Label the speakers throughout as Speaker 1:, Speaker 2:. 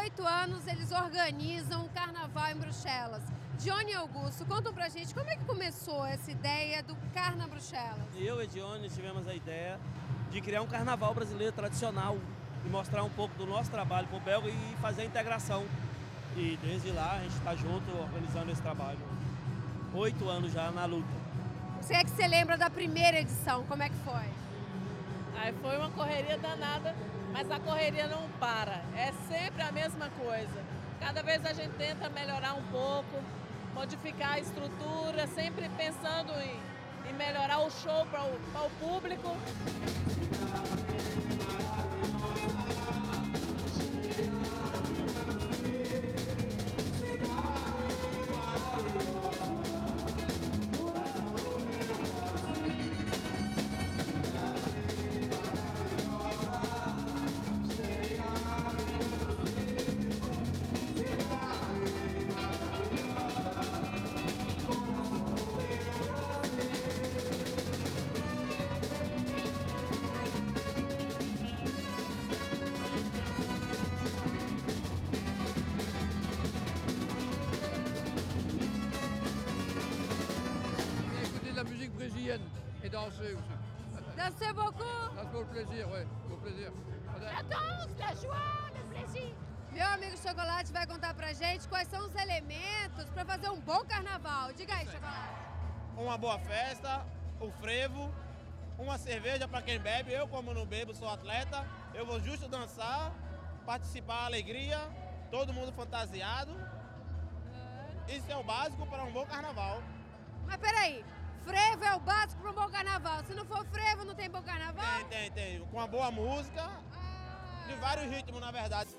Speaker 1: 8 anos eles organizam o carnaval em Bruxelas. Dione e Augusto, contam pra gente como é que começou essa ideia do Carna Bruxelas.
Speaker 2: Eu e Dione tivemos a ideia de criar um carnaval brasileiro tradicional e mostrar um pouco do nosso trabalho para o belga e fazer a integração. E desde lá a gente está junto organizando esse trabalho. 8 anos já na luta.
Speaker 1: Você é que você lembra da primeira edição, como é que foi?
Speaker 3: Aí foi uma correria danada, mas a correria não para. É sempre a mesma coisa. Cada vez a gente tenta melhorar um pouco, modificar a estrutura, sempre pensando em melhorar o show para o público.
Speaker 4: La musique brésilienne et danser aussi.
Speaker 1: Dansez beaucoup?
Speaker 4: Ça pour le plaisir, oui, pour le plaisir.
Speaker 5: La danse, la joie, le plaisir.
Speaker 1: Meu amigo Chocolate vai contar pra gente quais são os elementos para fazer um bom carnaval. Diga aí, Chocolate.
Speaker 6: Uma boa festa, o frevo, uma cerveja para quem bebe. Eu, como não bebo, sou atleta. Eu vou justo dançar, participar, alegria, todo mundo fantasiado. Isso é o básico para um bom carnaval.
Speaker 1: Mas peraí, frevo é o básico para um bom carnaval. Se não for frevo, não tem bom carnaval?
Speaker 6: Tem. Com uma boa música, de vários ritmos, na verdade.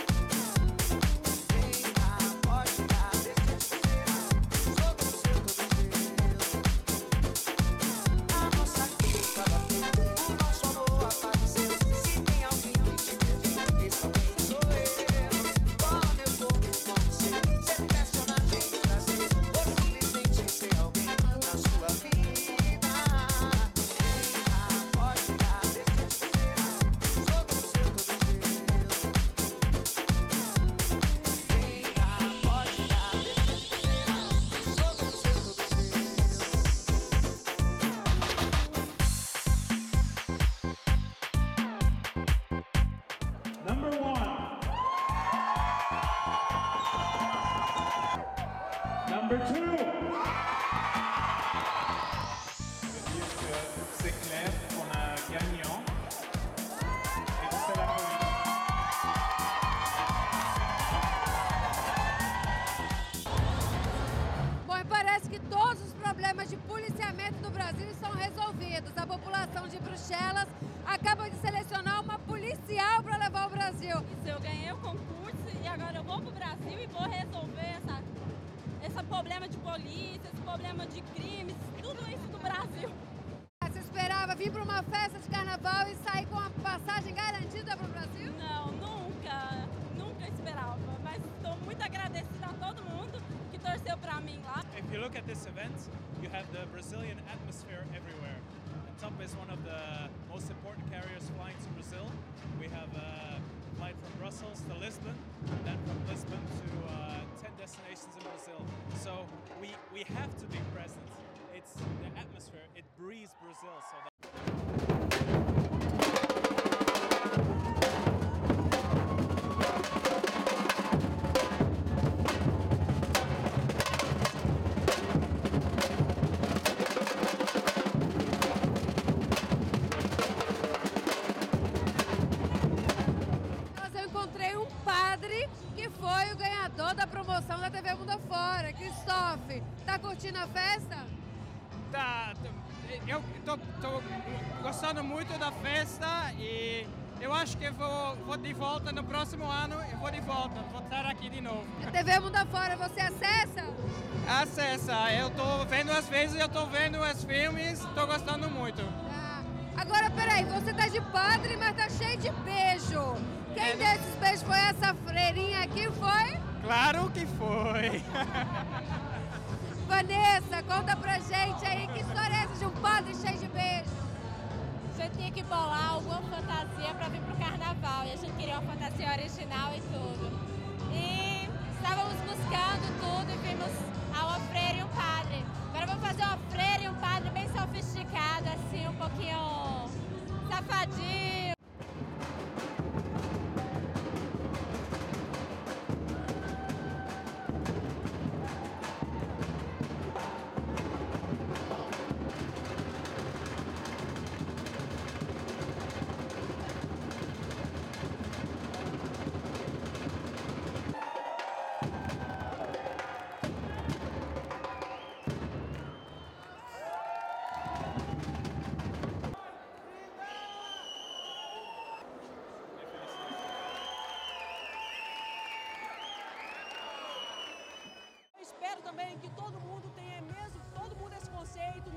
Speaker 7: Number 2. Je veux dire que c'est clair qu'on a gagnant et que c'est la police.
Speaker 1: Bom, e parece que todos os problemas de policiamento do Brasil são resolvidos. A população de Bruxelas acaba de selecionar uma policial para levar o Brasil.
Speaker 8: Eu ganhei o concurso e agora eu vou para o Brasil e vou resolver esse problema de polícia, esse problema de crimes, tudo isso do Brasil.
Speaker 1: Você esperava vir para uma festa de carnaval e sair com a passagem garantida para o Brasil?
Speaker 8: Não, nunca esperava, mas estou muito agradecida a todo mundo que torceu para mim lá.
Speaker 9: If you look at this event, you have the Brazilian atmosphere everywhere. TAP is one of the most important carriers flying to Brazil. We have a flight from Brussels to Lisbon, and then from Lisbon to 10 destinations in Brazil. So we have to be present. It's the atmosphere, it breathes Brazil.
Speaker 1: Que foi o ganhador da promoção da TV Mundo Afora, Christophe. Tá curtindo a festa?
Speaker 10: Tá, eu tô gostando muito da festa e eu acho que vou de volta no próximo ano, eu vou de volta, vou estar aqui de novo.
Speaker 1: A TV Mundo Afora, você acessa?
Speaker 10: Acessa, eu tô vendo às vezes, eu tô vendo os filmes, tô gostando muito.
Speaker 1: Agora, peraí, você tá de padre, mas tá cheio de beijo. Quem desses beijos foi essa freirinha aqui, foi?
Speaker 10: Claro que foi.
Speaker 1: Vanessa, conta pra gente aí, que história é essa de um padre cheio de beijo?
Speaker 11: A gente tinha que bolar alguma fantasia pra vir pro carnaval e a gente queria uma fantasia original e tudo.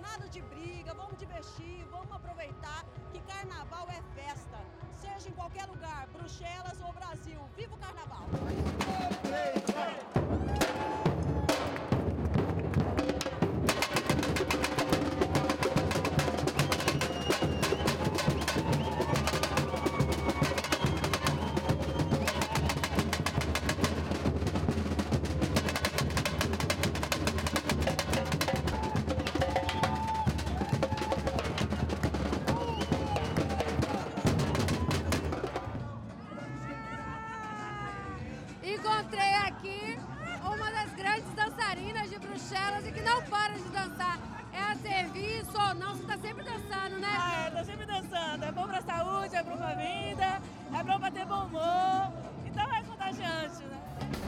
Speaker 12: nada de briga, vamos divertir, vamos aproveitar que carnaval é festa. Seja em qualquer lugar, Bruxelas ou Brasil. Viva o carnaval!
Speaker 1: Encontrei aqui uma das grandes dançarinas de Bruxelas e que não para de dançar. É a serviço ou não? Você tá sempre dançando, né?
Speaker 3: Tô sempre dançando. É bom pra saúde, é bom pra vida, é bom pra ter bom humor. Então é contagiante, né?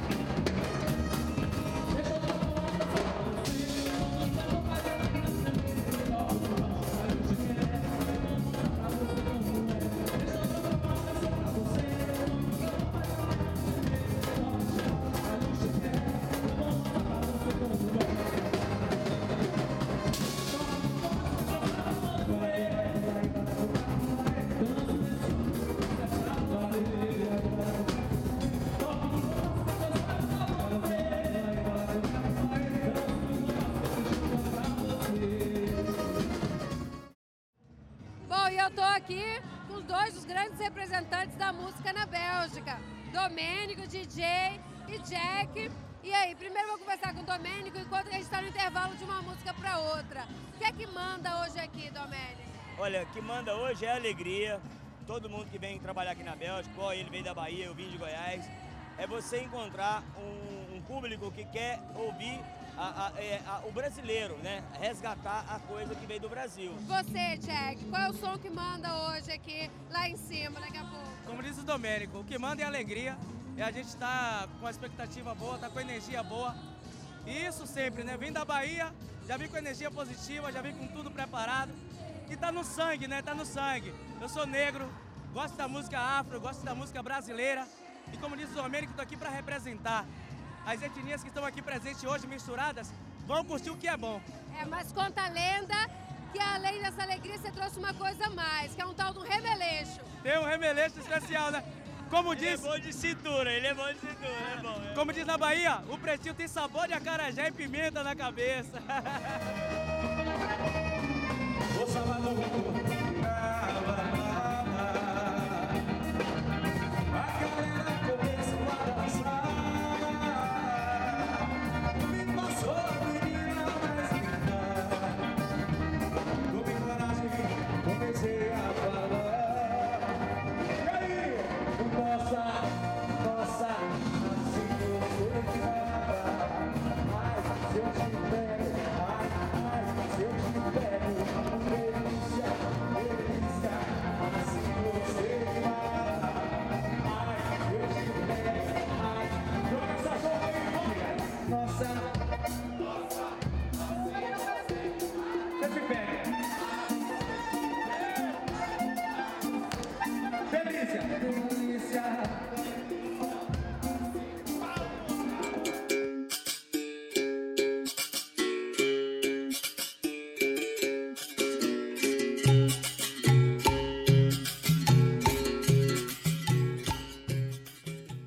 Speaker 1: Bom, e eu tô aqui com dois dos grandes representantes da música na Bélgica, Domênico, DJ e Jack. E aí, primeiro eu vou conversar com o Domênico enquanto a gente está no intervalo de uma música para outra. O que é que manda hoje aqui, Domênico?
Speaker 13: Olha, o que manda hoje é a alegria. Todo mundo que vem trabalhar aqui na Bélgica, ele veio da Bahia, eu vim de Goiás. É você encontrar um público que quer ouvir o brasileiro, né? Resgatar a coisa que veio do Brasil.
Speaker 1: Você, Jack, qual é o som que manda hoje aqui, lá em cima, daqui a pouco?
Speaker 10: Como diz o Domênico, o que manda é alegria. E a gente tá com a expectativa boa, tá com energia boa. E isso sempre, né? Vim da Bahia, já vim com energia positiva, já vim com tudo preparado. E tá no sangue, né? Tá no sangue. Eu sou negro, gosto da música afro, gosto da música brasileira. E como diz o Domênico, tô aqui para representar. As etnias que estão aqui presentes hoje, misturadas, vão curtir o que é bom.
Speaker 1: Mas conta a lenda que além dessa alegria você trouxe uma coisa a mais, que é um tal do remeleixo.
Speaker 10: Tem um remeleixo especial, né? Como diz...
Speaker 13: Ele é bom de cintura, ele é bom de cintura, é bom.
Speaker 10: Como diz na Bahia, o pretinho tem sabor de acarajé e pimenta na cabeça.
Speaker 7: Vou salvar